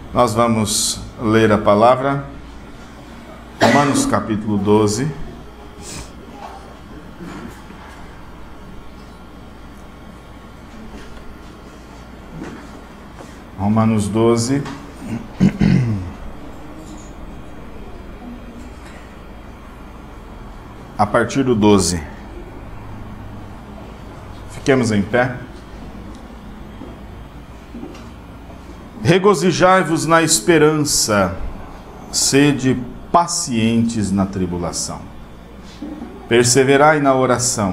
Nós vamos ler a palavra, Romanos capítulo 12. Romanos 12. A partir do 12. Fiquemos em pé. Regozijai-vos na esperança, sede pacientes na tribulação. Perseverai na oração,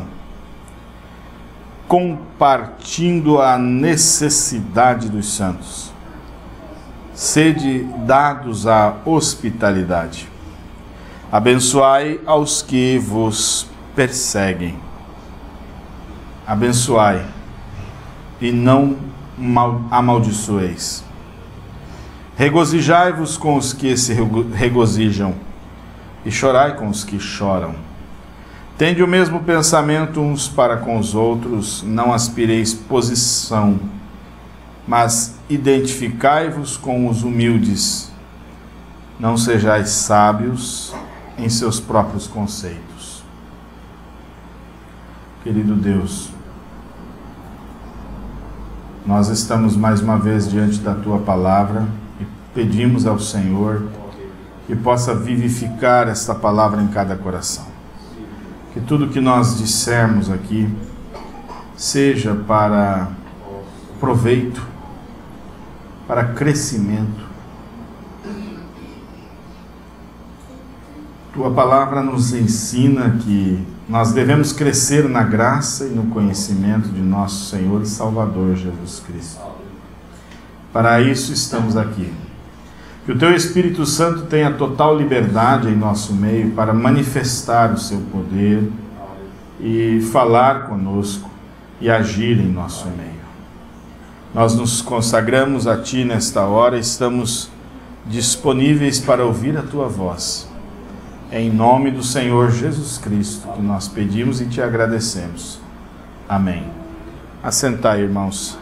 compartindo a necessidade dos santos. Sede dados à hospitalidade. Abençoai aos que vos perseguem. Abençoai e não amaldiçoeis. Regozijai-vos com os que se regozijam e chorai com os que choram. Tende o mesmo pensamento uns para com os outros, não aspireis posição, mas identificai-vos com os humildes. Não sejais sábios em seus próprios conceitos. Querido Deus, nós estamos mais uma vez diante da Tua Palavra e pedimos ao Senhor que possa vivificar esta palavra em cada coração. Que tudo que nós dissermos aqui seja para proveito, para crescimento. Tua palavra nos ensina que nós devemos crescer na graça e no conhecimento de nosso Senhor e Salvador Jesus Cristo. Para isso estamos aqui. Que o Teu Espírito Santo tenha total liberdade em nosso meio para manifestar o Seu poder e falar conosco e agir em nosso meio. Nós nos consagramos a Ti nesta hora e estamos disponíveis para ouvir a Tua voz. É em nome do Senhor Jesus Cristo que nós pedimos e Te agradecemos. Amém. Assentai, irmãos.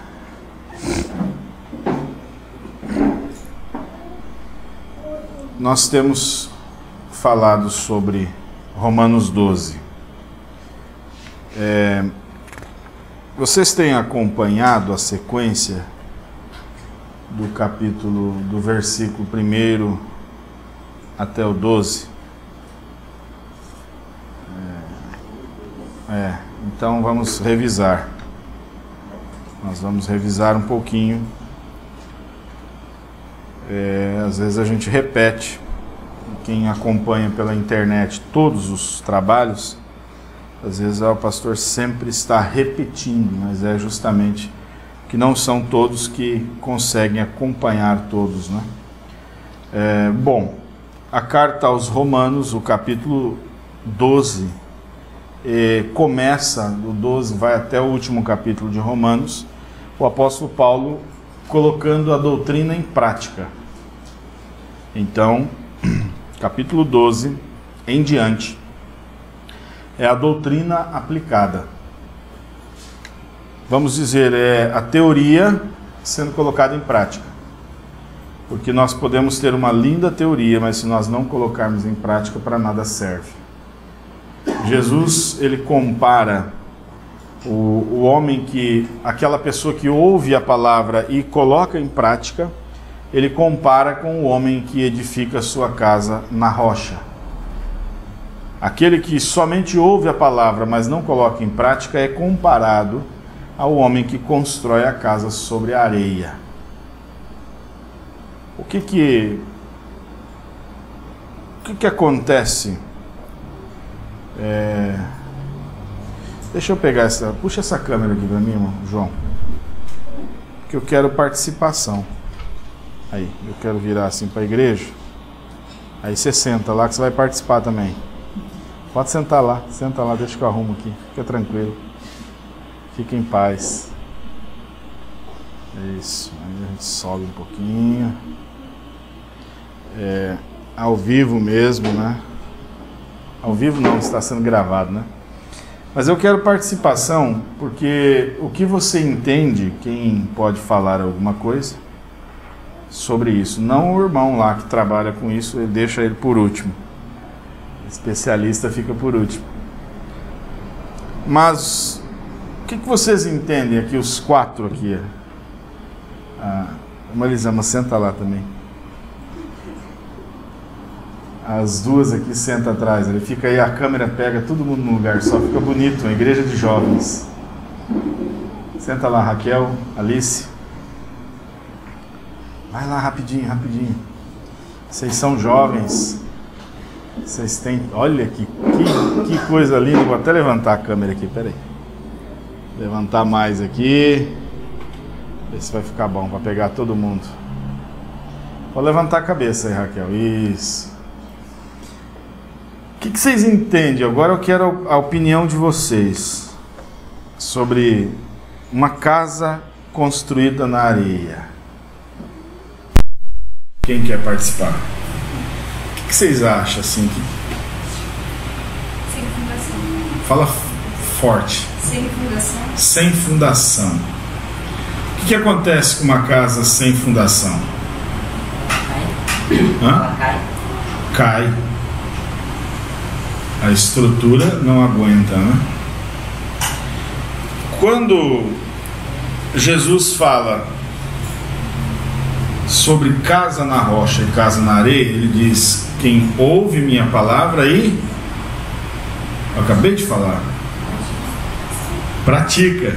Nós temos falado sobre Romanos 12. Vocês têm acompanhado a sequência do capítulo, do versículo 1 até o 12? Então vamos revisar. Nós vamos revisar um pouquinho. Às vezes a gente repete. Quem acompanha pela internet todos os trabalhos, às vezes o pastor sempre está repetindo, mas é justamente que não são todos que conseguem acompanhar todos, né? Bom, a carta aos Romanos, o capítulo 12, começa, do 12 vai até o último capítulo de Romanos, o apóstolo Paulo colocando a doutrina em prática. Então, capítulo 12 em diante, é a doutrina aplicada. Vamos dizer, é a teoria sendo colocada em prática. Porque nós podemos ter uma linda teoria, mas se nós não colocarmos em prática, para nada serve. Jesus, ele compara o homem aquela pessoa que ouve a palavra e coloca em prática, ele compara com o homem que edifica sua casa na rocha. Aquele que somente ouve a palavra, mas não coloca em prática, é comparado ao homem que constrói a casa sobre a areia. O que acontece? Deixa eu pegar puxa essa câmera aqui para mim, irmão, João, que eu quero participação. Aí, eu quero virar assim para a igreja. Aí você senta lá que você vai participar também. Pode sentar lá, senta lá, deixa que eu arrumo aqui, fica tranquilo, fica em paz. Isso, aí a gente sobe um pouquinho. Ao vivo mesmo, né? Ao vivo não, está sendo gravado, né? Mas eu quero participação, porque o que você entende, quem pode falar alguma coisa, sobre isso. Não o irmão lá que trabalha com isso, ele deixa ele por último. O especialista fica por último. Mas o que vocês entendem aqui, os quatro aqui? Marisama, senta lá também. As duas aqui sentam atrás. Ele fica aí, a câmera pega todo mundo no lugar, só fica bonito, uma igreja de jovens. Senta lá, Raquel, Alice. Vai lá rapidinho, rapidinho. Vocês são jovens. Vocês têm... Olha que coisa linda. Vou até levantar a câmera aqui, peraí. Levantar mais aqui. Ver se vai ficar bom para pegar todo mundo. Vou levantar a cabeça aí, Raquel. Isso. O que vocês entendem? Agora eu quero a opinião de vocês sobre uma casa construída na areia. Quem quer participar? O que vocês acham assim? Sem fundação. Fala forte. Sem fundação. Sem fundação. O que acontece com uma casa sem fundação? Ela cai. Cai. A estrutura não aguenta, né? Quando Jesus fala sobre casa na rocha e casa na areia, ele diz: quem ouve minha palavra e... Eu acabei de falar. Pratica.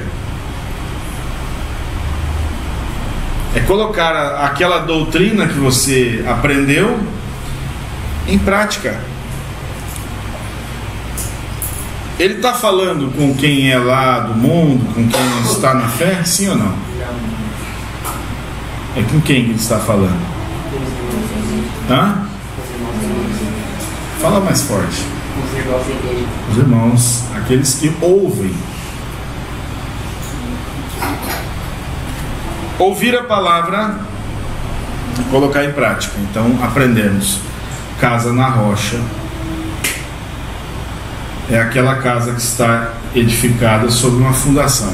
É colocar aquela doutrina que você aprendeu em prática. Ele está falando com quem é lá do mundo, com quem está na fé, sim ou não? É com quem ele está falando? Hã? Fala mais forte. Os irmãos, aqueles que ouvem. Ouvir a palavra e colocar em prática. Então aprendemos. Casa na rocha é aquela casa que está edificada sobre uma fundação.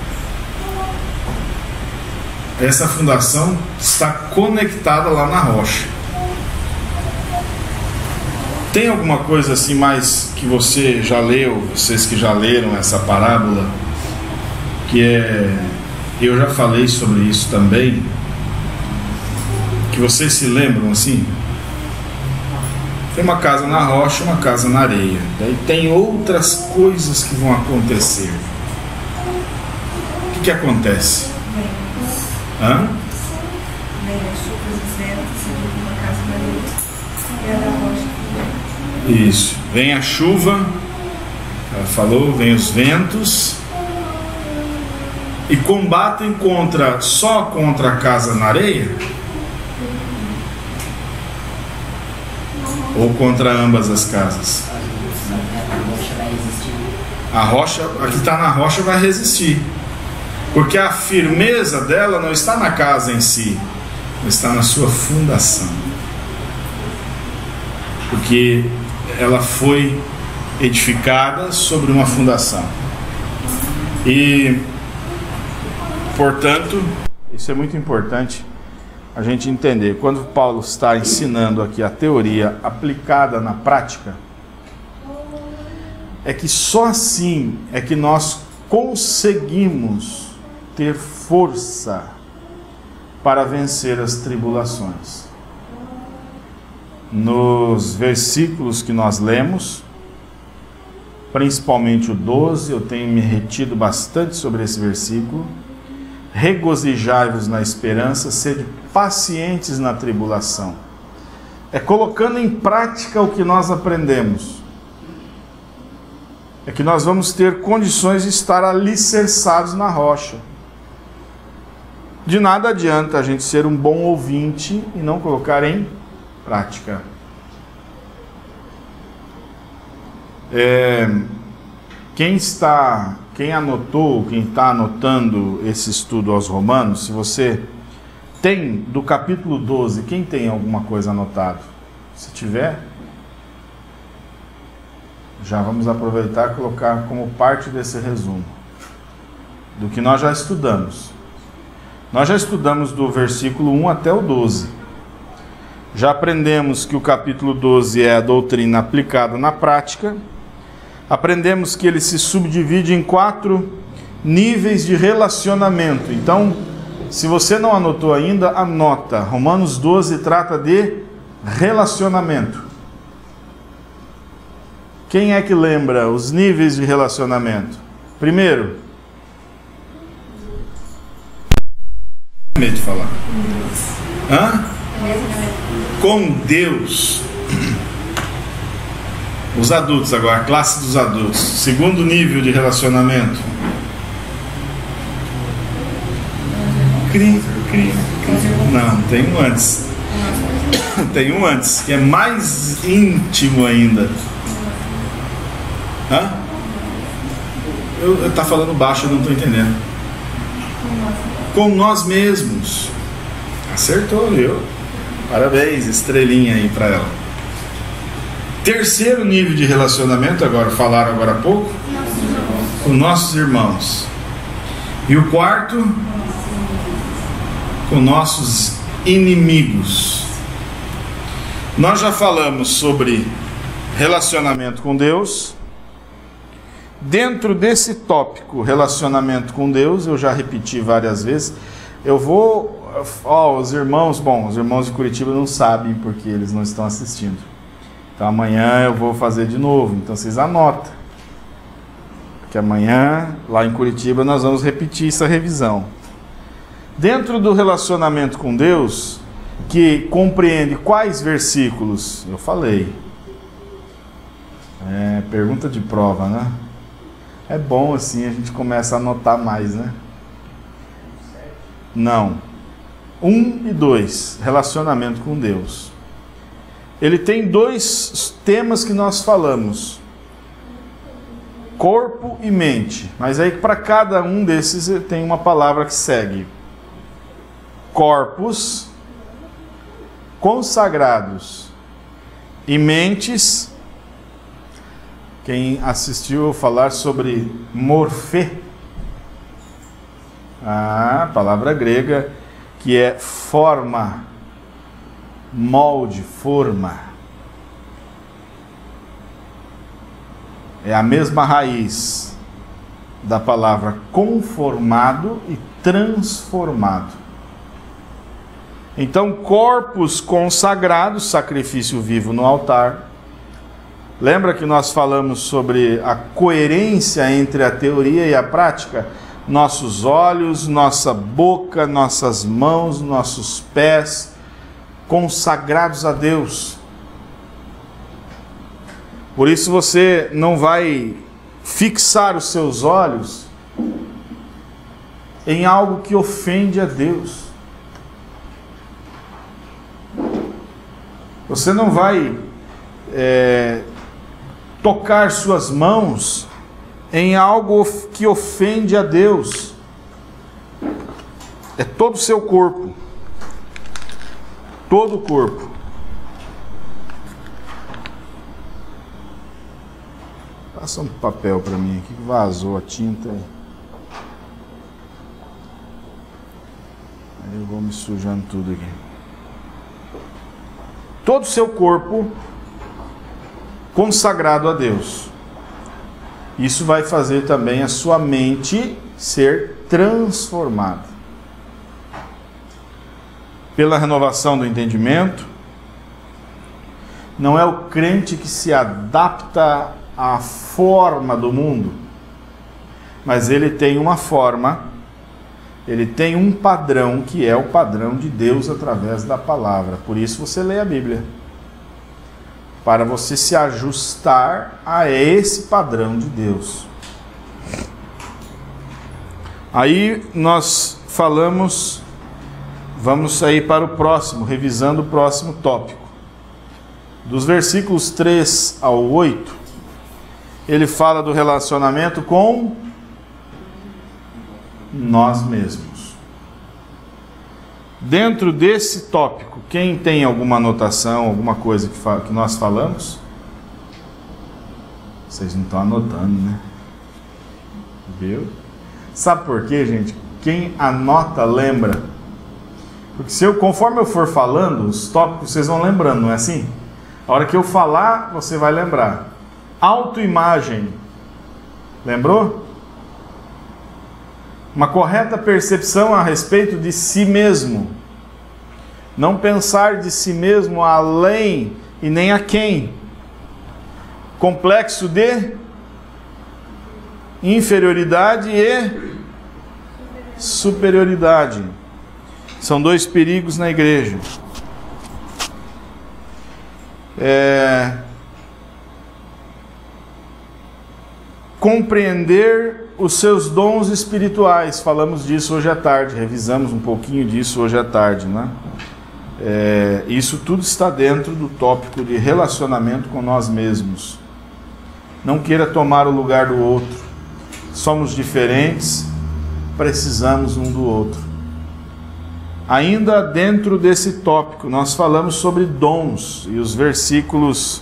Essa fundação está conectada lá na rocha. Tem alguma coisa assim mais que você já leu, vocês que já leram essa parábola, que eu já falei sobre isso também, que vocês se lembram assim? Tem uma casa na rocha, uma casa na areia. Daí tem outras coisas que vão acontecer. O que acontece? Hã? Vem as chuvas e ventos, e uma casa na areia, e a da rocha. Isso. Vem a chuva, ela falou, vem os ventos, e combatem só contra a casa na areia? Ou contra ambas as casas? A rocha vai resistir. A rocha, a que está na rocha vai resistir. Porque a firmeza dela não está na casa em si, está na sua fundação. Porque ela foi edificada sobre uma fundação. E, portanto, isso é muito importante a gente entender. Quando Paulo está ensinando aqui a teoria aplicada na prática, é que só assim é que nós conseguimos ter força para vencer as tribulações. Nos versículos que nós lemos, principalmente o 12, eu tenho me retido bastante sobre esse versículo. Regozijai-vos na esperança, sede pacientes na tribulação. É colocando em prática o que nós aprendemos. É que nós vamos ter condições de estar alicerçados na rocha. De nada adianta a gente ser um bom ouvinte e não colocar em prática. Quem anotou, quem está anotando esse estudo aos Romanos, se você tem do capítulo 12, quem tem alguma coisa anotado? Se tiver, já vamos aproveitar e colocar como parte desse resumo do que nós já estudamos. Nós já estudamos do versículo 1 até o 12. Já aprendemos que o capítulo 12 é a doutrina aplicada na prática. Aprendemos que ele se subdivide em 4 níveis de relacionamento. Então, se você não anotou ainda, anota. Romanos 12 trata de relacionamento. Quem é que lembra os níveis de relacionamento? Primeiro, medo de falar. Com Deus. Os adultos agora, a classe dos adultos. Segundo nível de relacionamento. Não, tem um antes. Tem um antes, que é mais íntimo ainda. Eu tá falando baixo, eu não estou entendendo. Com nós mesmos. Acertou, viu? Parabéns, estrelinha aí para ela. Terceiro nível de relacionamento, falaram agora há pouco, com nossos irmãos. E o quarto, com nossos inimigos. Nós já falamos sobre relacionamento com Deus. Dentro desse tópico, relacionamento com Deus, eu já repeti várias vezes. Eu vou... os irmãos de Curitiba não sabem porque eles não estão assistindo. Então amanhã eu vou fazer de novo. Então vocês anotam. Porque amanhã, lá em Curitiba, nós vamos repetir essa revisão. Dentro do relacionamento com Deus, que compreende quais versículos? Eu falei. Pergunta de prova, né? É bom assim, a gente começa a anotar mais, né? Não. 1 e 2, relacionamento com Deus. Ele tem 2 temas que nós falamos: corpo e mente. Mas aí para cada um desses tem uma palavra que segue: corpos consagrados e mentes. Quem assistiu falar sobre morfê, a palavra grega que é forma, molde, forma. É a mesma raiz da palavra conformado e transformado. Então, corpos consagrados, sacrifício vivo no altar. Lembra que nós falamos sobre a coerência entre a teoria e a prática? Nossos olhos, nossa boca, nossas mãos, nossos pés, consagrados a Deus. Por isso você não vai fixar os seus olhos em algo que ofende a Deus. Você não vai tocar suas mãos em algo que ofende a Deus. É todo o seu corpo. Todo o corpo. Passa um papel para mim aqui que vazou a tinta. Aí eu vou me sujando tudo aqui. Todo o seu corpo consagrado a Deus. Isso vai fazer também a sua mente ser transformada. Pela renovação do entendimento. Não é o crente que se adapta à forma do mundo, mas ele tem uma forma, ele tem um padrão que é o padrão de Deus através da palavra. Por isso você lê a Bíblia, para você se ajustar a esse padrão de Deus. Aí nós falamos, vamos sair para o próximo, revisando o próximo tópico. Dos versículos 3 ao 8, ele fala do relacionamento com nós mesmos. Dentro desse tópico, quem tem alguma anotação, alguma coisa que nós falamos? Vocês não estão anotando, né? Viu? Sabe por quê, gente? Quem anota, lembra. Porque conforme eu for falando, os tópicos vocês vão lembrando, não é assim? A hora que eu falar, você vai lembrar. Autoimagem. Lembrou? Uma correta percepção a respeito de si mesmo. Não pensar de si mesmo além e nem a quem. Complexo de inferioridade e superioridade. São dois perigos na igreja. Compreender os seus dons espirituais. Falamos disso hoje à tarde, revisamos um pouquinho disso hoje à tarde, né? Isso tudo está dentro do tópico de relacionamento com nós mesmos. Não queira tomar o lugar do outro. Somos diferentes, precisamos um do outro. Ainda dentro desse tópico, nós falamos sobre dons, e os versículos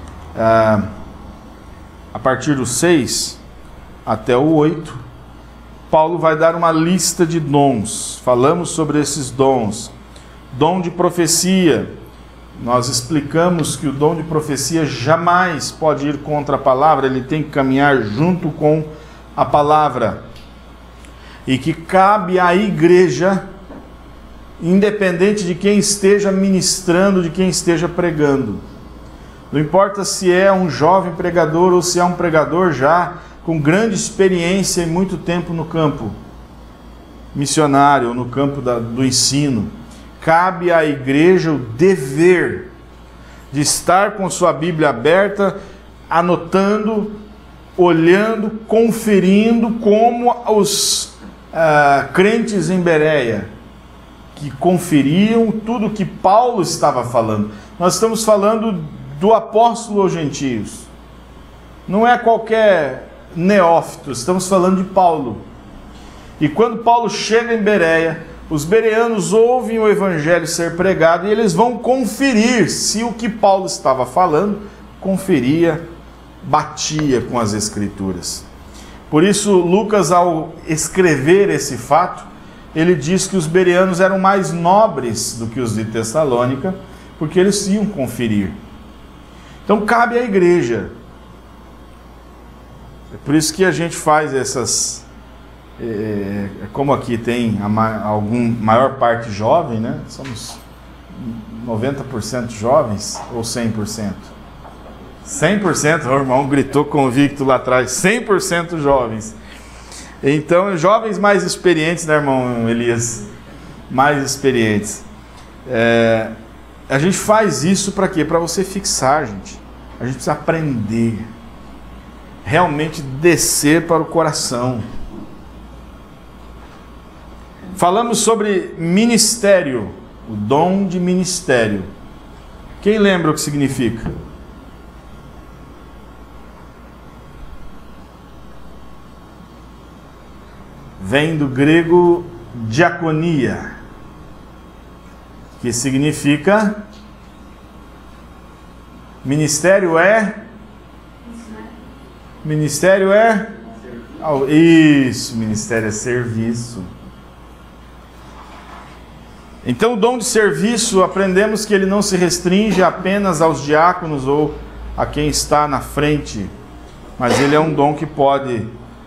a partir do 6 até o 8, Paulo vai dar uma lista de dons. Falamos sobre esses dons. Dom de profecia. Nós explicamos que o dom de profecia jamais pode ir contra a palavra, ele tem que caminhar junto com a palavra. E que cabe à igreja, independente de quem esteja ministrando, de quem esteja pregando. Não importa se é um jovem pregador ou se é um pregador já com grande experiência e muito tempo no campo missionário, ou no campo do ensino. Cabe à igreja o dever de estar com sua Bíblia aberta, anotando, olhando, conferindo, como os crentes em Bereia, que conferiam tudo que Paulo estava falando. Nós estamos falando do apóstolo aos gentios. Não é qualquer neófito, estamos falando de Paulo. E quando Paulo chega em Bereia, os bereanos ouvem o evangelho ser pregado e eles vão conferir se o que Paulo estava falando conferia, batia com as escrituras. Por isso, Lucas, ao escrever esse fato, ele diz que os bereanos eram mais nobres do que os de Tessalônica, porque eles iam conferir. Então cabe à igreja. É por isso que a gente faz essas... como aqui tem maior parte jovem, né? Somos 90% jovens ou 100%? 100%, o irmão gritou convicto lá atrás, 100% jovens. Então, jovens mais experientes, né, irmão Elias? Mais experientes. A gente faz isso para quê? Para você fixar, gente. A gente precisa aprender. Realmente descer para o coração. Falamos sobre ministério, o dom de ministério. Quem lembra o que significa? Vem do grego diaconia, que significa ministério ministério isso, ministério é serviço. Então o dom de serviço, aprendemos que ele não se restringe apenas aos diáconos ou a quem está na frente, mas ele é um dom que pode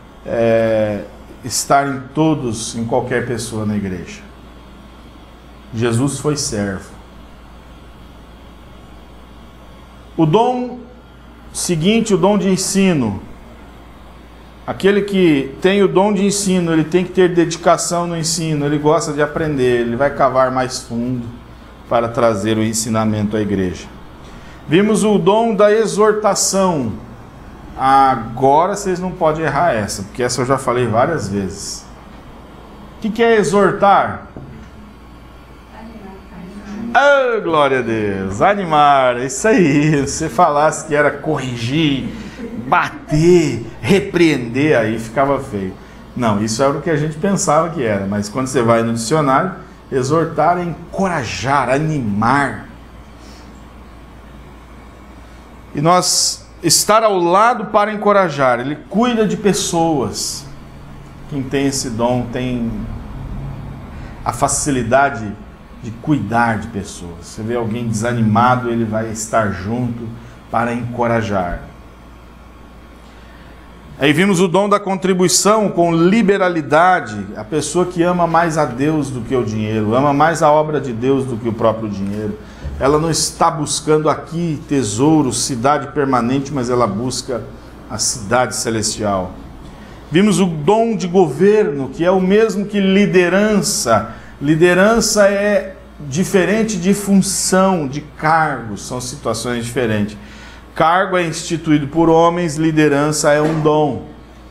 estar em todos, em qualquer pessoa na igreja. Jesus foi servo. O dom seguinte, o dom de ensino. Aquele que tem o dom de ensino, ele tem que ter dedicação no ensino, ele gosta de aprender, ele vai cavar mais fundo para trazer o ensinamento à igreja. Vimos o dom da exortação. Agora vocês não podem errar essa, porque essa eu já falei várias vezes. O que é exortar? Oh, glória a Deus! Animar, isso aí. Se você falasse que era corrigir, bater, repreender, aí ficava feio. Não, isso era o que a gente pensava que era, mas quando você vai no dicionário, exortar é encorajar, animar. E nós estar ao lado para encorajar, ele cuida de pessoas. Quem tem esse dom tem a facilidade de cuidar de pessoas. Você vê alguém desanimado, ele vai estar junto para encorajar. Aí vimos o dom da contribuição com liberalidade, a pessoa que ama mais a Deus do que o dinheiro, ama mais a obra de Deus do que o próprio dinheiro. Ela não está buscando aqui tesouro, cidade permanente, mas ela busca a cidade celestial. Vimos o dom de governo, que é o mesmo que liderança. Liderança é diferente de função, de cargo, são situações diferentes. Cargo é instituído por homens, liderança é um dom.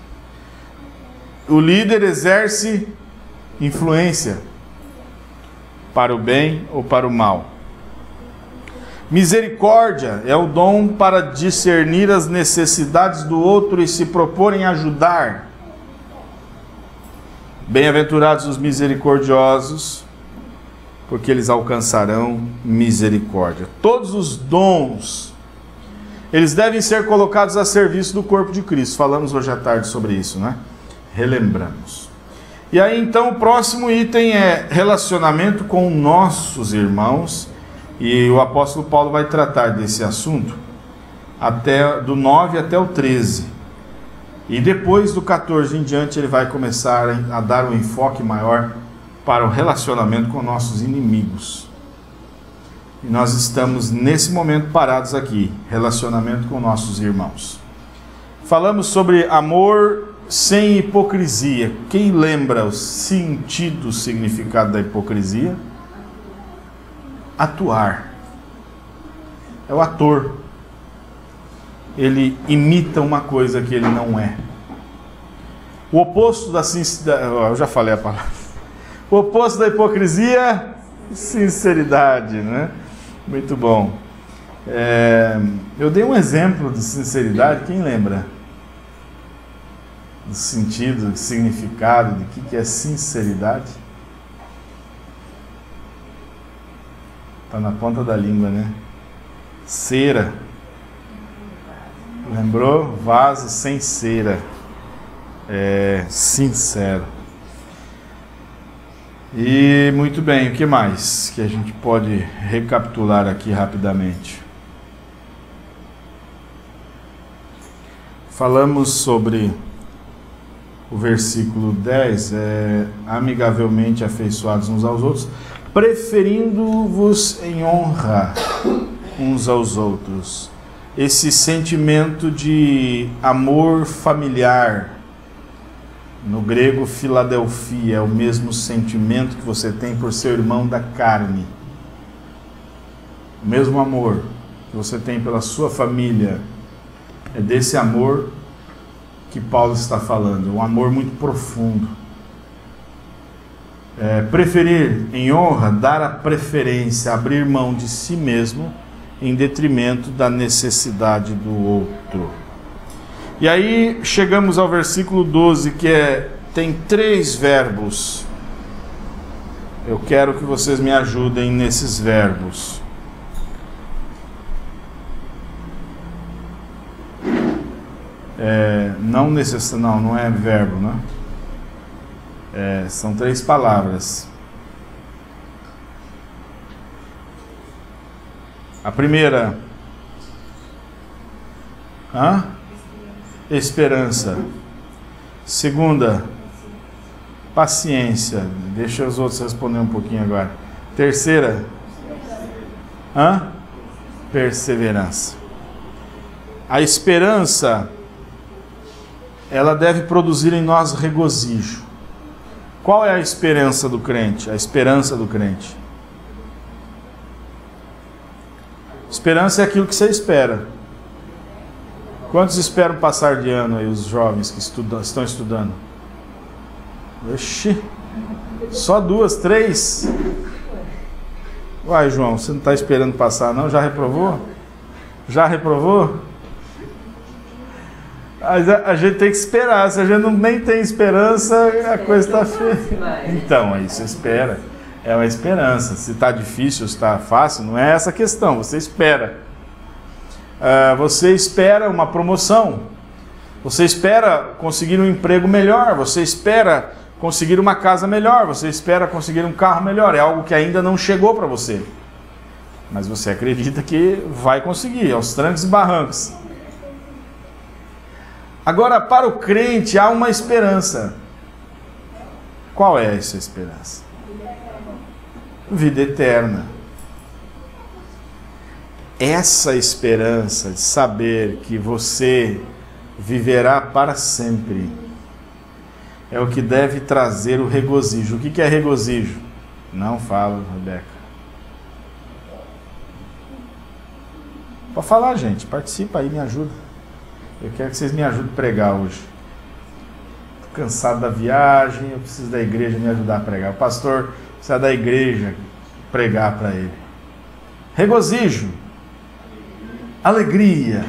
O líder exerce influência para o bem ou para o mal. Misericórdia é o dom para discernir as necessidades do outro e se propor em ajudar. Bem-aventurados os misericordiosos, porque eles alcançarão misericórdia. Todos os dons, eles devem ser colocados a serviço do corpo de Cristo. Falamos hoje à tarde sobre isso, né? Relembramos. E aí então o próximo item é relacionamento com nossos irmãos. E o apóstolo Paulo vai tratar desse assunto do 9 até o 13. E depois do 14 em diante ele vai começar a dar um enfoque maior para o relacionamento com nossos inimigos. E nós estamos nesse momento parados aqui, relacionamento com nossos irmãos. Falamos sobre amor sem hipocrisia. Quem lembra o sentido, o significado da hipocrisia? Atuar. É o ator. Ele imita uma coisa que ele não é. O oposto da sinceridade... Eu já falei a palavra. O oposto da hipocrisia, sinceridade, né? Muito bom. Eu dei um exemplo de sinceridade, quem lembra? Do sentido, do significado, de que é sinceridade? Está na ponta da língua, né? Cera. Lembrou? Vaso sem cera. Sincero. E muito bem, o que mais que a gente pode recapitular aqui rapidamente? Falamos sobre o versículo 10, amigavelmente afeiçoados uns aos outros, preferindo-vos em honra uns aos outros. Esse sentimento de amor familiar, no grego Filadelfia, é o mesmo sentimento que você tem por seu irmão da carne. O mesmo amor que você tem pela sua família, é desse amor que Paulo está falando, um amor muito profundo. Preferir em honra, dar a preferência, abrir mão de si mesmo em detrimento da necessidade do outro. E aí chegamos ao versículo 12, que tem 3 verbos. Eu quero que vocês me ajudem nesses verbos. Não é verbo, né? São 3 palavras. A primeira, esperança. Segunda, paciência. Deixa os outros responder um pouquinho agora. Terceira, perseverança. A esperança, ela deve produzir em nós regozijo. Qual é a esperança do crente? A esperança do crente. Esperança é aquilo que você espera. Quantos esperam passar de ano aí, os jovens que estão estudando? Oxi, só 2, 3? Uai, João, você não está esperando passar não? Já reprovou? Já reprovou? A gente tem que esperar. Se a gente nem tem esperança, a coisa está feia. Então, aí você espera. É uma esperança. Se está difícil, se está fácil, não é essa a questão. Você espera. Você espera uma promoção. Você espera conseguir um emprego melhor. Você espera conseguir uma casa melhor, você espera conseguir um carro melhor, é algo que ainda não chegou para você. Mas você acredita que vai conseguir, aos trancos e barrancos. Agora, para o crente, há uma esperança. Qual é essa esperança? Vida eterna. Essa esperança de saber que você viverá para sempre é o que deve trazer o regozijo. O que é regozijo? Não fala, Rebeca. Pode falar, gente. Participa aí, me ajuda. Eu quero que vocês me ajudem a pregar hoje. Estou cansado da viagem, eu preciso da igreja me ajudar a pregar. O pastor precisa da igreja pregar para ele. Regozijo. Alegria.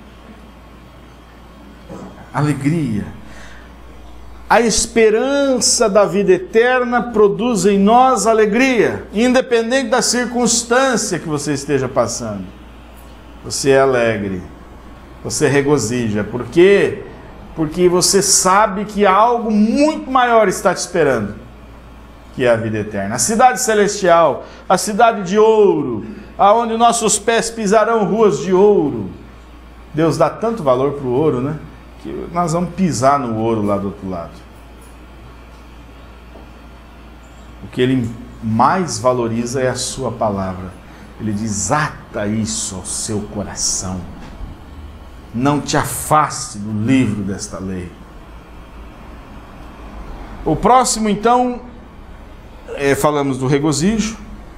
Alegria. A esperança da vida eterna produz em nós alegria, independente da circunstância que você esteja passando. Você é alegre, você regozija. Por quê? Porque você sabe que algo muito maior está te esperando, que é a vida eterna. A cidade celestial, a cidade de ouro, aonde nossos pés pisarão ruas de ouro. Deus dá tanto valor para o ouro, né? Que nós vamos pisar no ouro lá do outro lado. O que Ele mais valoriza é a sua palavra. Ele diz: ata isso ao seu coração. Não te afaste do livro desta lei. O próximo, então, falamos do regozijo.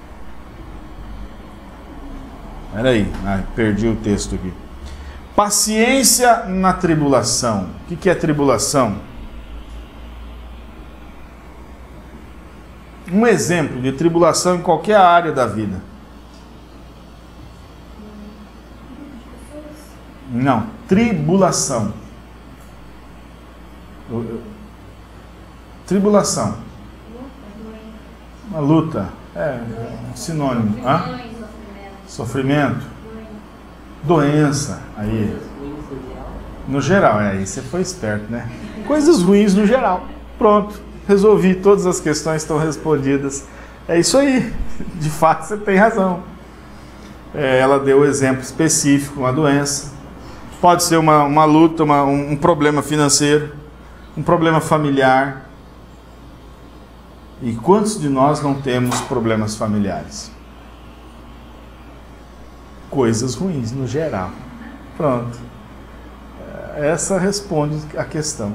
Espera aí, perdi o texto aqui. Paciência na tribulação. O que é tribulação? Um exemplo de tribulação em qualquer área da vida. Não, tribulação. Tribulação. Uma luta. Um sinônimo. Hã? Sofrimento. Doença. Aí. No geral, aí você foi esperto, né? Coisas ruins no geral. Pronto. Resolvi, todas as questões estão respondidas. É isso aí. De fato, você tem razão. Ela deu o exemplo específico, uma doença. Pode ser uma luta, um problema financeiro, um problema familiar. E quantos de nós não temos problemas familiares? Coisas ruins no geral. Pronto. Essa responde a questão.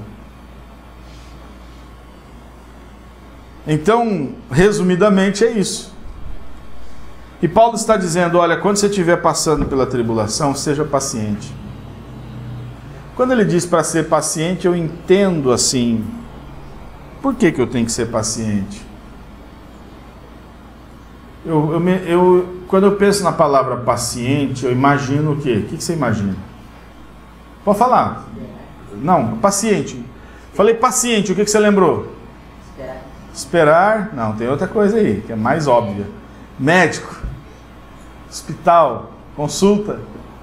Então, resumidamente, é isso. E Paulo está dizendo: olha, quando você estiver passando pela tribulação, seja paciente. Quando ele diz para ser paciente, eu entendo assim: por que eu tenho que ser paciente? Quando eu penso na palavra paciente, eu imagino o quê? O que você imagina? Pode falar. Não, paciente. Falei paciente, o que você lembrou? Esperar. Não, tem outra coisa aí, que é mais óbvia. Médico. Hospital. Consulta.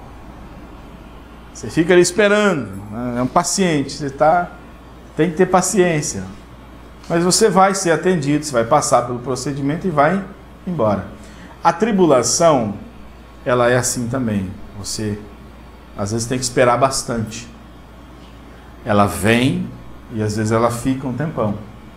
Você fica ali esperando. É um paciente. Você tem que ter paciência. Mas você vai ser atendido, você vai passar pelo procedimento e vai embora. A tribulação, ela é assim também. Você, às vezes, tem que esperar bastante. Ela vem e, às vezes, ela fica um tempão.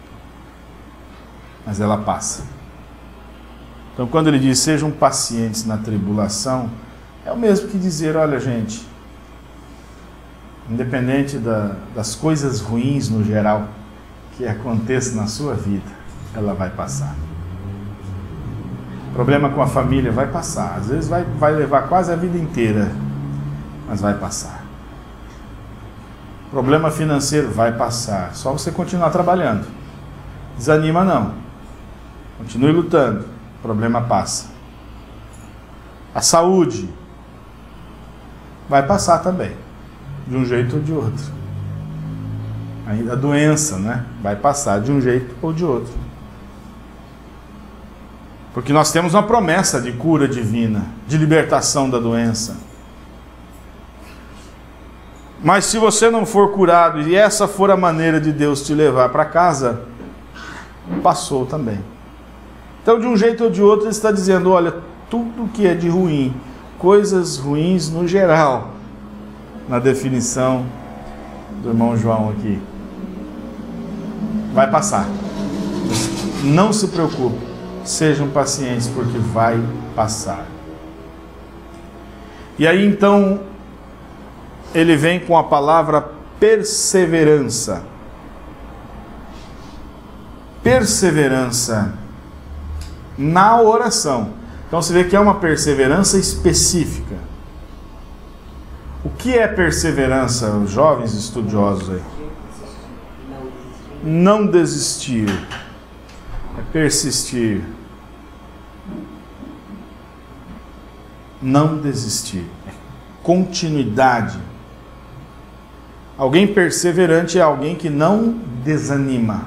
Mas ela passa. Então, quando ele diz: sejam pacientes na tribulação, é o mesmo que dizer: olha, gente, independente das coisas ruins no geral que aconteçam na sua vida, ela vai passar. Problema com a família vai passar. Às vezes vai levar quase a vida inteira, mas vai passar. Problema financeiro vai passar. Só você continuar trabalhando. Desanima não. Continue lutando. O problema passa. A saúde vai passar também, de um jeito ou de outro. A doença, né? Vai passar de um jeito ou de outro. Porque nós temos uma promessa de cura divina, de libertação da doença. Mas se você não for curado e essa for a maneira de Deus te levar para casa, passou também. Então, de um jeito ou de outro, ele está dizendo, olha, tudo que é de ruim, coisas ruins no geral, na definição do irmão João aqui, vai passar. Não se preocupe, sejam pacientes, porque vai passar. E aí então ele vem com a palavra perseverança. Perseverança na oração. Então você vê que é uma perseverança específica. O que é perseverança, os jovens estudiosos aí? Não desistir. É persistir. Não desistir. É continuidade. Alguém perseverante é alguém que não desanima.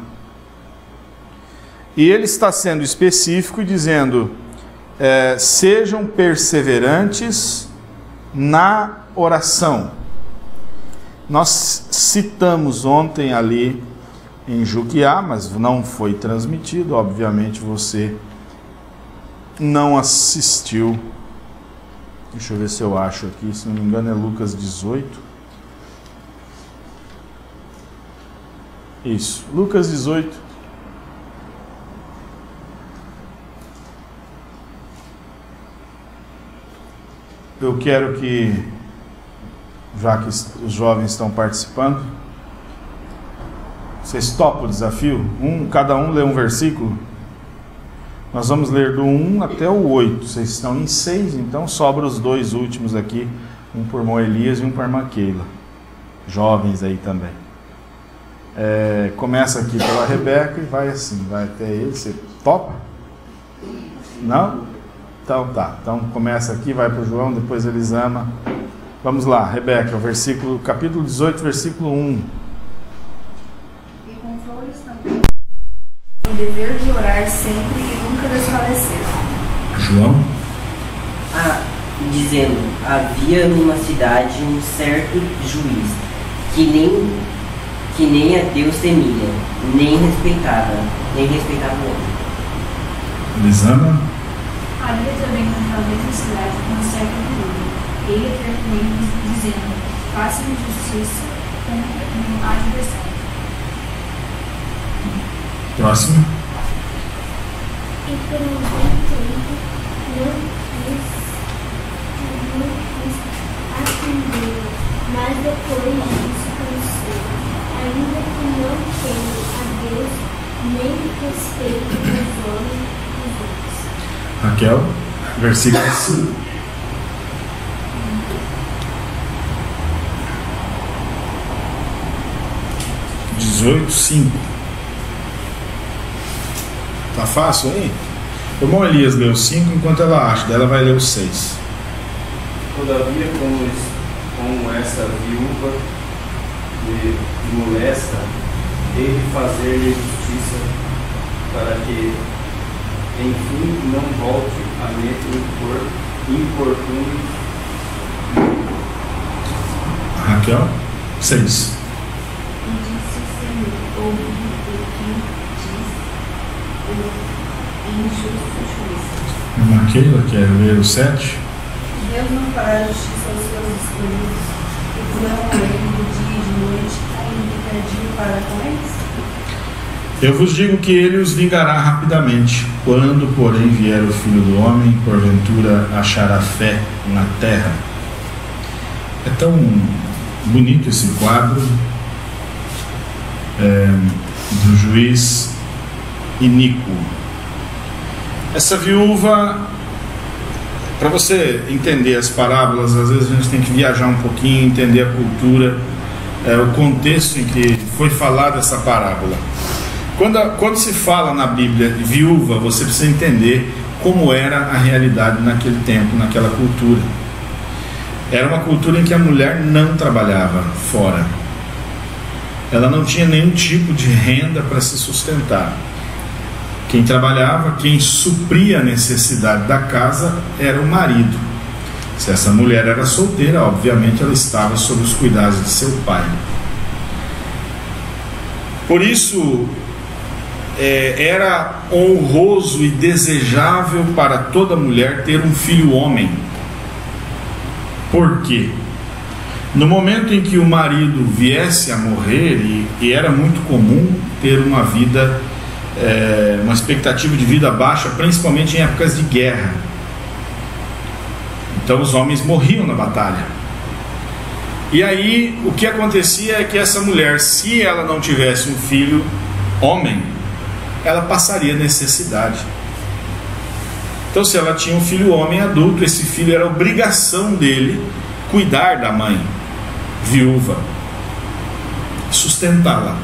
E ele está sendo específico e dizendo, sejam perseverantes na oração. Nós citamos ontem ali em Juquiá, mas não foi transmitido, obviamente você não assistiu. Deixa eu ver se eu acho aqui, se não me engano é Lucas 18. Isso, Lucas 18. Eu quero que, já que os jovens estão participando, vocês topam o desafio? Cada um lê um versículo. Nós vamos ler do 1 até o 8. Vocês estão em 6, então sobra os dois últimos aqui, um por irmão Elias e um por irmã Keila. Jovens aí também. Começa aqui pela Rebeca e vai assim, vai até ele. Você topa? Não? Então tá. Então começa aqui, vai para o João, depois Elisama. Vamos lá, Rebeca, capítulo 18, versículo 1. E controle-os também o dever de orar sempre e nunca desfalecer. João? Dizendo, havia numa cidade um certo juiz, que nem a Deus temia, nem respeitava o homem. Elisama? Havia também naquela mesma cidade uma certa viúva. Ele ia ter com eles, dizendo, faça-me justiça contra meu adversário. Próximo. E por um bom tempo não quis atendê-lo, mas depois disso cansou, ainda que não tenha a Deus nem respeito dos homens dos outros. Raquel, versículo 5. Tá fácil aí? O irmão Elias leu 5 enquanto ela acha, daí ela vai ler o 6. Todavia, como essa viúva lhe molesta, hei de fazer-lhe justiça, para que enfim não volte a me importuno. Raquel, 6. E disse o Senhor, ouve o que diz o injusto juiz. Irmã Keila, quer ler o 7? Deus não fará justiça aos seus escolhidos, e porão a ele de dia e de noite, ainda tardio para com eles? Eu vos digo que ele os vingará rapidamente. Quando, porém, vier o Filho do Homem, porventura achará fé na terra. É tão bonito esse quadro do juiz iníquo. Essa viúva, para você entender as parábolas, às vezes a gente tem que viajar um pouquinho, entender a cultura, o contexto em que foi falada essa parábola. Quando se fala na Bíblia de viúva, você precisa entender como era a realidade naquele tempo, naquela cultura. Era uma cultura em que a mulher não trabalhava fora. Ela não tinha nenhum tipo de renda para se sustentar. Quem trabalhava, quem supria a necessidade da casa era o marido. Se essa mulher era solteira, obviamente ela estava sob os cuidados de seu pai. Por isso, era honroso e desejável para toda mulher ter um filho homem. Por quê? No momento em que o marido viesse a morrer, e era muito comum ter uma vida, uma expectativa de vida baixa, principalmente em épocas de guerra. Então os homens morriam na batalha. E aí o que acontecia é que essa mulher, se ela não tivesse um filho homem, ela passaria necessidade. Então, se ela tinha um filho homem adulto, esse filho era obrigação dele cuidar da mãe viúva, sustentá-la.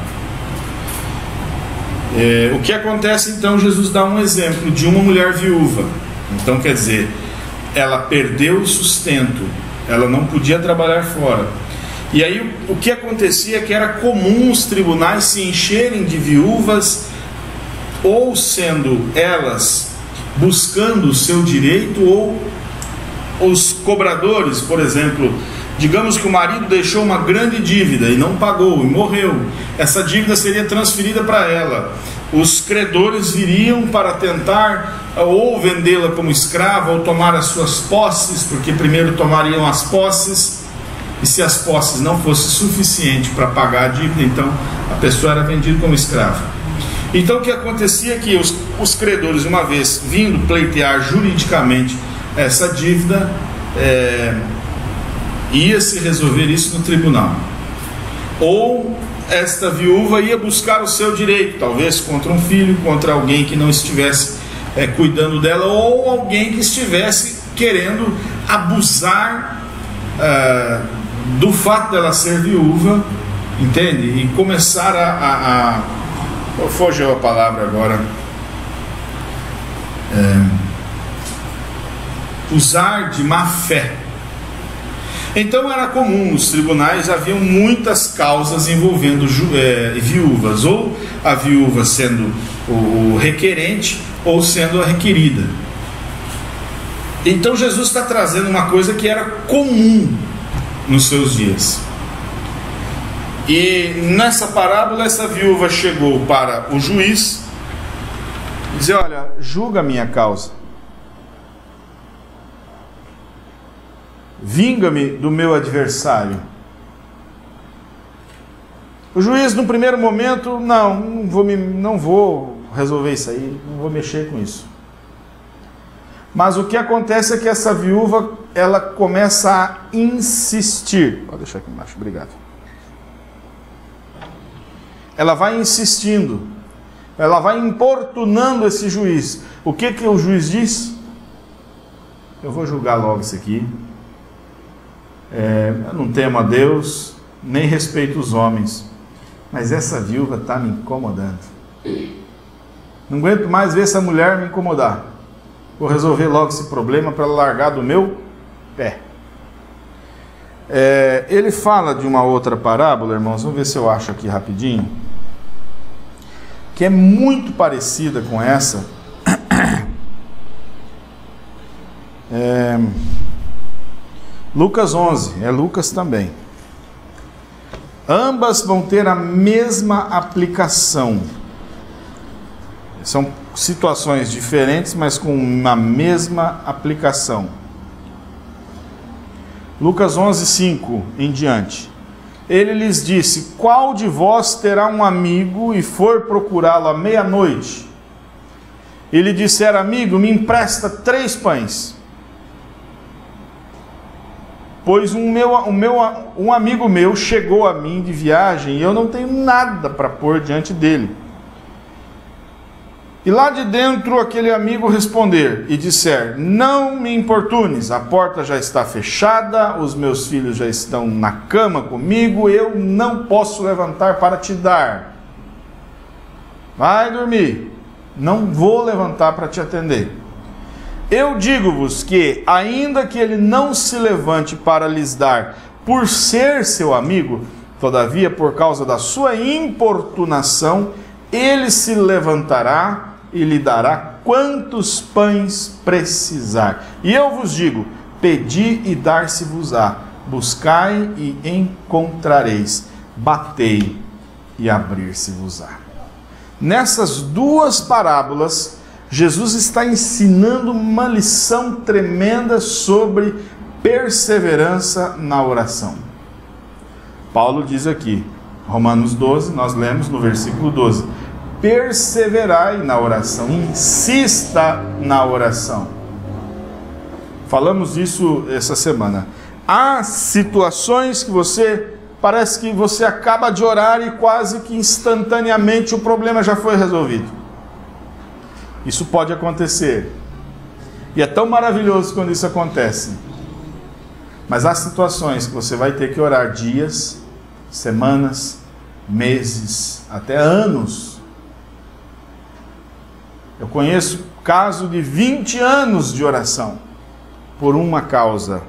O que acontece então? Jesus dá um exemplo de uma mulher viúva. Então, quer dizer, ela perdeu o sustento, ela não podia trabalhar fora. E aí o que acontecia é que era comum os tribunais se encherem de viúvas, ou sendo elas buscando o seu direito, ou os cobradores, por exemplo. Digamos que o marido deixou uma grande dívida e não pagou e morreu. Essa dívida seria transferida para ela. Os credores viriam para tentar ou vendê-la como escrava ou tomar as suas posses, porque primeiro tomariam as posses, e se as posses não fossem suficientes para pagar a dívida, então a pessoa era vendida como escrava. Então o que acontecia é que os credores, uma vez vindo pleitear juridicamente essa dívida, ia se resolver isso no tribunal. Ou esta viúva ia buscar o seu direito, talvez contra um filho, contra alguém que não estivesse cuidando dela, ou alguém que estivesse querendo abusar do fato dela ser viúva, entende? E começar fugiu a palavra agora, usar de má fé. Então era comum, nos tribunais haviam muitas causas envolvendo viúvas, ou a viúva sendo o requerente, ou sendo a requerida. Então Jesus está trazendo uma coisa que era comum nos seus dias. E nessa parábola, essa viúva chegou para o juiz e disse: olha, julga a minha causa, vinga-me do meu adversário. O juiz, no primeiro momento, não vou resolver isso aí, não vou mexer com isso. Mas o que acontece é que essa viúva, ela começa a insistir. Pode deixar aqui embaixo, obrigado. Ela vai insistindo, ela vai importunando esse juiz. O que o juiz diz? Eu vou julgar logo isso aqui. Eu não temo a Deus, nem respeito os homens, mas essa viúva está me incomodando. Não aguento mais ver essa mulher me incomodar. Vou resolver logo esse problema para ela largar do meu pé. Ele fala de uma outra parábola, irmãos, vamos ver se eu acho aqui rapidinho, que é muito parecida com essa. Lucas 11, é Lucas também. Ambas vão ter a mesma aplicação. São situações diferentes, mas com a mesma aplicação. Lucas 11, 5 em diante. Ele lhes disse: qual de vós terá um amigo e for procurá-lo à meia-noite? E lhe disser: amigo, me empresta 3 pães. Pois um amigo meu chegou a mim de viagem e eu não tenho nada para pôr diante dele. E lá de dentro aquele amigo responder e disser: não me importunes, a porta já está fechada, os meus filhos já estão na cama comigo, eu não posso levantar para te dar. Vai dormir, não vou levantar para te atender. Eu digo-vos que, ainda que ele não se levante para lhes dar, por ser seu amigo, todavia, por causa da sua importunação, ele se levantará e lhe dará quantos pães precisar. E eu vos digo: pedi e dar-se-vos-á, buscai e encontrareis, batei e abrir-se-vos-á. Nessas duas parábolas, Jesus está ensinando uma lição tremenda sobre perseverança na oração. Paulo diz aqui, Romanos 12, nós lemos no versículo 12: perseverai na oração, insista na oração. Falamos isso essa semana. Há situações que parece que você acaba de orar e quase que instantaneamente o problema já foi resolvido. Isso pode acontecer. E é tão maravilhoso quando isso acontece. Mas há situações que você vai ter que orar dias, semanas, meses, até anos. Eu conheço caso de 20 anos de oração por uma causa.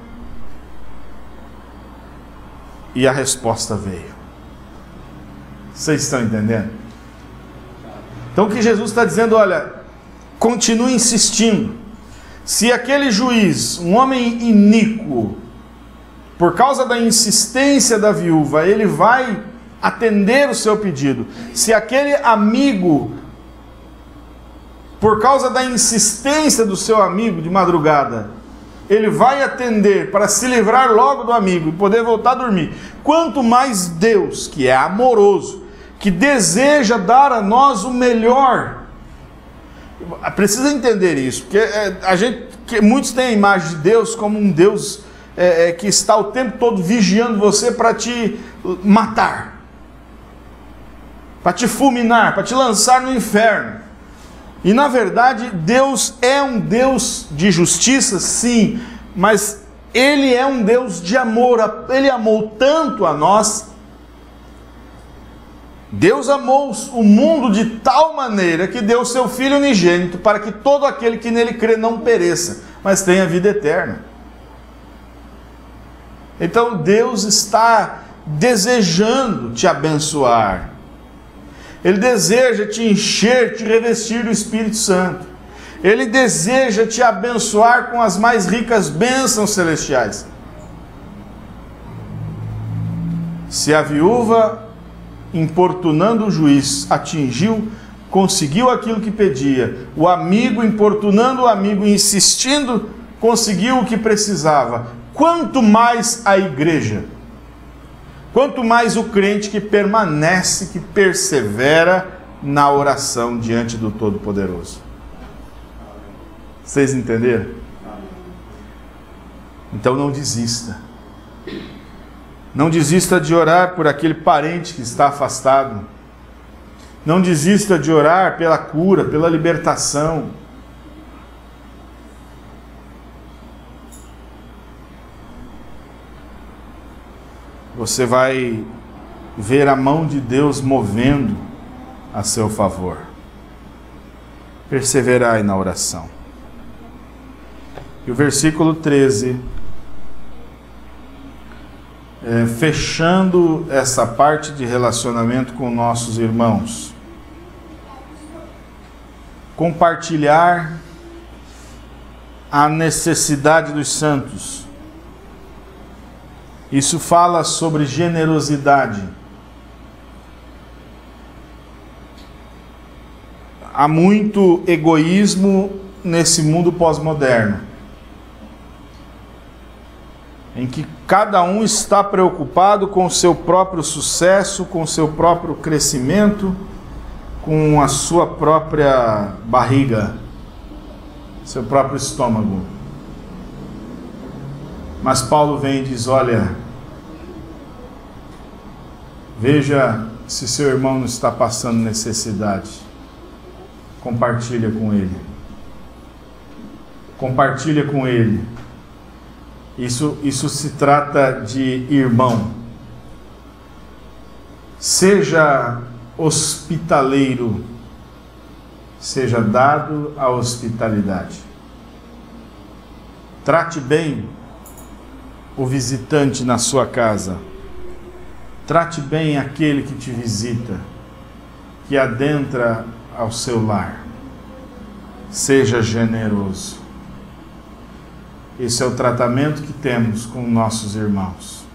E a resposta veio. Vocês estão entendendo? Então o que Jesus está dizendo, olha, continue insistindo. Se aquele juiz, um homem iníquo, por causa da insistência da viúva, ele vai atender o seu pedido. Se aquele amigo, por causa da insistência do seu amigo de madrugada, ele vai atender para se livrar logo do amigo e poder voltar a dormir. Quanto mais Deus, que é amoroso, que deseja dar a nós o melhor. Precisa entender isso, porque muitos têm a imagem de Deus como um Deus que está o tempo todo vigiando você para te matar, para te fulminar, para te lançar no inferno. E na verdade, Deus é um Deus de justiça, sim, mas Ele é um Deus de amor. Ele amou tanto a nós. Deus amou o mundo de tal maneira que deu seu Filho unigênito para que todo aquele que nele crê não pereça, mas tenha vida eterna. Então Deus está desejando te abençoar. Ele deseja te encher, te revestir do Espírito Santo. Ele deseja te abençoar com as mais ricas bênçãos celestiais. Se a viúva, importunando o juiz, conseguiu aquilo que pedia, o amigo, importunando o amigo, insistindo, conseguiu o que precisava, quanto mais a igreja, quanto mais o crente que permanece, que persevera na oração diante do Todo-Poderoso. Vocês entenderam? Então não desista. Não desista de orar por aquele parente que está afastado. Não desista de orar pela cura, pela libertação. Você vai ver a mão de Deus movendo a seu favor. Perseverai na oração. E o versículo 13, fechando essa parte de relacionamento com nossos irmãos. Compartilhar a necessidade dos santos. Isso fala sobre generosidade. Há muito egoísmo nesse mundo pós-moderno, em que cada um está preocupado com o seu próprio sucesso, com o seu próprio crescimento, com a sua própria barriga, seu próprio estômago. Mas Paulo vem e diz, olha, veja se seu irmão não está passando necessidade. Compartilha com ele. Compartilha com ele. Isso se trata de irmão. Seja hospitaleiro, seja dado a hospitalidade. Trate bem o visitante na sua casa. Trate bem aquele que te visita, que adentra ao seu lar. Seja generoso. Esse é o tratamento que temos com nossos irmãos.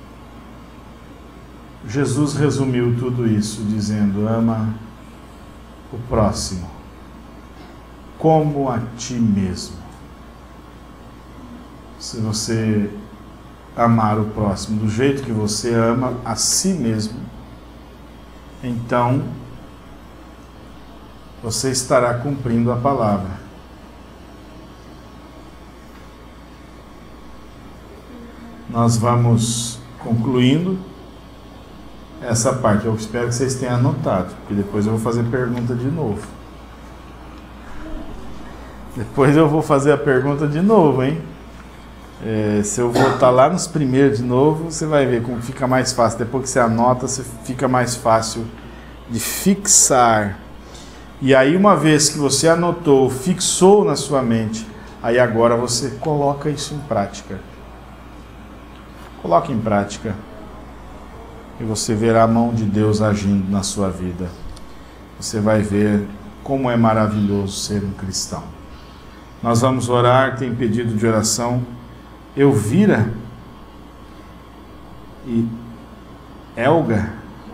Jesus resumiu tudo isso dizendo, ama o próximo como a ti mesmo. Se você amar o próximo do jeito que você ama a si mesmo, então você estará cumprindo a palavra. Nós vamos concluindo essa parte. Eu espero que vocês tenham anotado, porque depois eu vou fazer pergunta de novo. Depois eu vou fazer a pergunta de novo, hein? Se eu voltar lá nos primeiros de novo, você vai ver como fica mais fácil. Depois que você anota, fica mais fácil de fixar. E aí, uma vez que você anotou, fixou na sua mente, aí agora você coloca isso em prática. Coloque em prática e você verá a mão de Deus agindo na sua vida. Você vai ver como é maravilhoso ser um cristão. Nós vamos orar. Tem pedido de oração Elvira e Helga.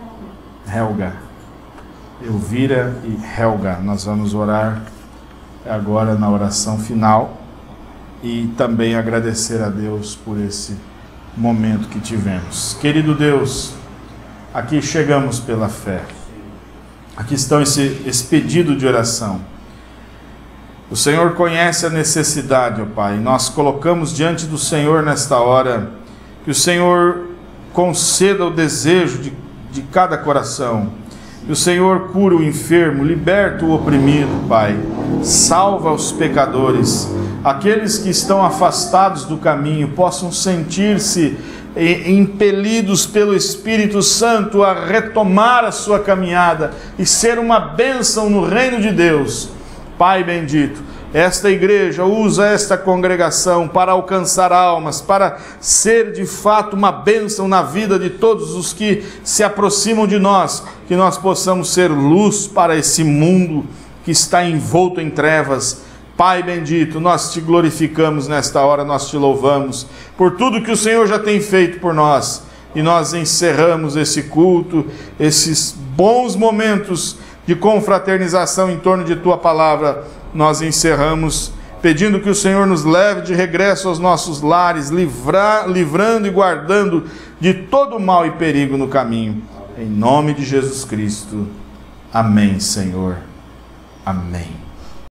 Elvira e Helga. Nós vamos orar agora na oração final e também agradecer a Deus por esse momento que tivemos. Querido Deus, aqui chegamos pela fé. Aqui estão esse pedido de oração. O Senhor conhece a necessidade, ó Pai. Nós colocamos diante do Senhor nesta hora, que o Senhor conceda o desejo de cada coração. Que o Senhor cura o enfermo, liberta o oprimido, Pai. Salva os pecadores. Aqueles que estão afastados do caminho possam sentir-se impelidos pelo Espírito Santo a retomar a sua caminhada e ser uma bênção no reino de Deus. Pai bendito, esta igreja usa esta congregação para alcançar almas, para ser de fato uma bênção na vida de todos os que se aproximam de nós, que nós possamos ser luz para esse mundo que está envolto em trevas. Pai bendito, nós te glorificamos nesta hora, nós te louvamos por tudo que o Senhor já tem feito por nós, e nós encerramos esse culto, esses bons momentos de confraternização em torno de Tua Palavra. Nós encerramos pedindo que o Senhor nos leve de regresso aos nossos lares, livrando e guardando de todo mal e perigo no caminho. Em nome de Jesus Cristo. Amém, Senhor. Amém.